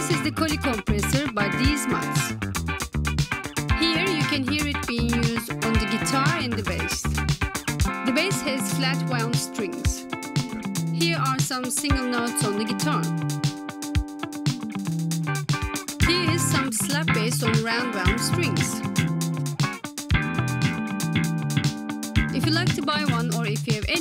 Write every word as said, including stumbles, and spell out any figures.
This is the Collie compressor by Deez Mutts. Here you can hear it being used on the guitar and the bass. The bass has flat wound strings. Here are some single notes on the guitar. Here is some slap bass on round wound strings. If you'd like to buy one, or if you have any